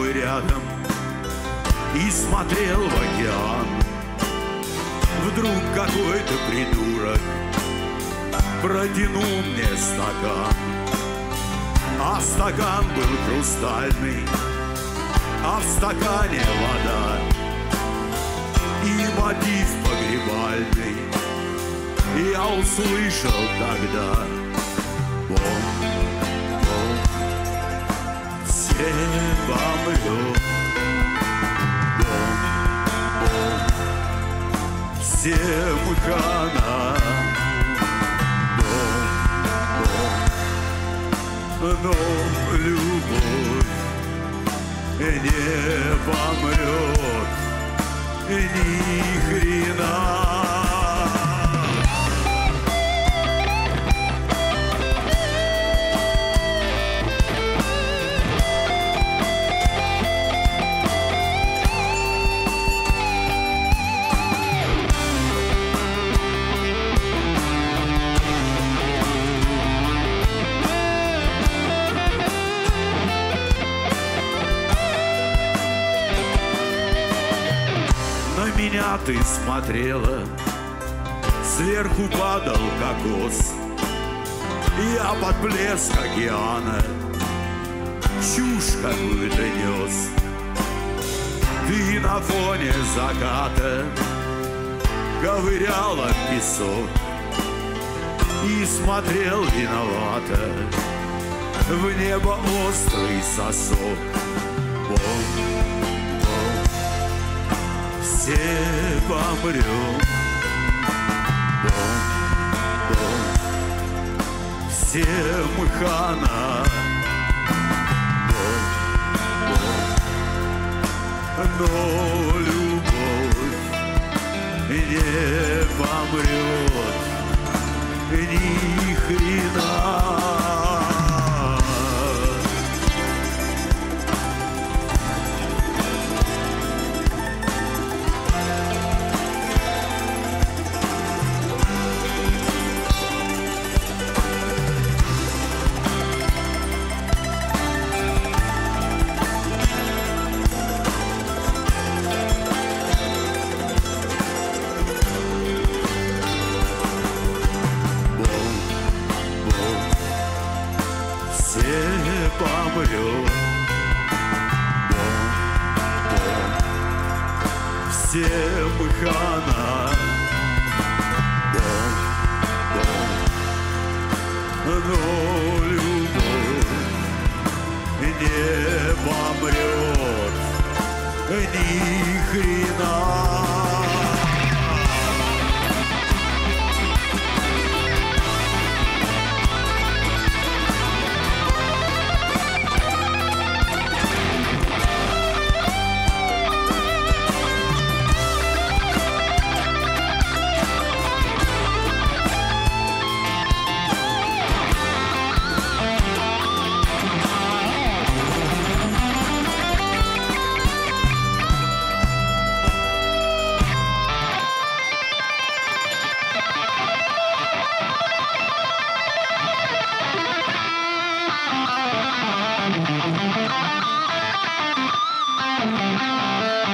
тобой рядом и смотрел в океан. Вдруг какой-то придурок протянул мне стакан, а стакан был хрустальный, а в стакане вода и мотив погребальный. И я услышал тогда: бом-бом, все помрем, бом-бом, всем хана, бом-бом, но любовь не помрет ни хрена. Меня ты смотрела, сверху падал кокос, я под плеск океана чушь какую-то нес. Ты на фоне заката ковыряла песок и смотрел виновато в небо острый сосок. Все помрем, бом-бом, всем хана, бом-бом, но любовь не помрет ни хрена. Помрем, бом-бом, всем хана, бом-бом, но любовь не помрет ни хрена.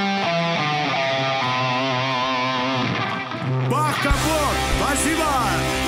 Бах, капот, спасибо!